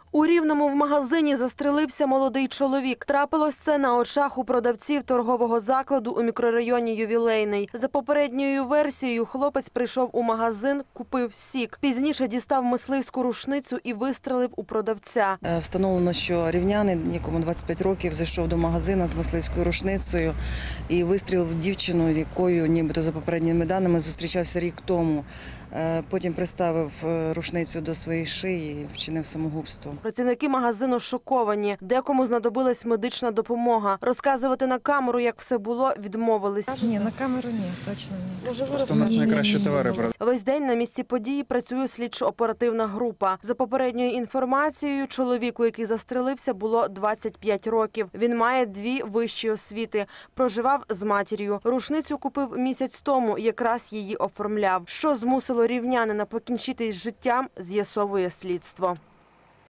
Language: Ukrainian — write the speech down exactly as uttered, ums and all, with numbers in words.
У Рівному в магазині застрелився молодий чоловік. Трапилось це на очах у продавців торгового закладу у мікрорайоні Ювілейний. За попередньою версією, хлопець прийшов у магазин, купив сік. Пізніше дістав мисливську рушницю і вистрелив у продавця. Встановлено, що рівнянин, якому двадцять п'ять років, зайшов до магазину з мисливською рушницею і вистрілив дівчину, якою, нібито за попередніми даними, зустрічався рік тому. Потім приставив рушницю до своєї шиї і вчинив самогубство. Працівники магазину шоковані. Декому знадобилась медична допомога. Розказувати на камеру, як все було, відмовились. Ні, на камеру ні, точно ні. Просто у нас найкращі товари. Весь день на місці події працює слідчо-оперативна група. За попередньою інформацією, чоловіку, який застрелився, було двадцять п'ять років. Він має дві вищі освіти. Проживав з матір'ю. Рушницю купив місяць тому, якраз її оформляв. Що змусило рівнянина покінчити з життям, з'ясовує слідство.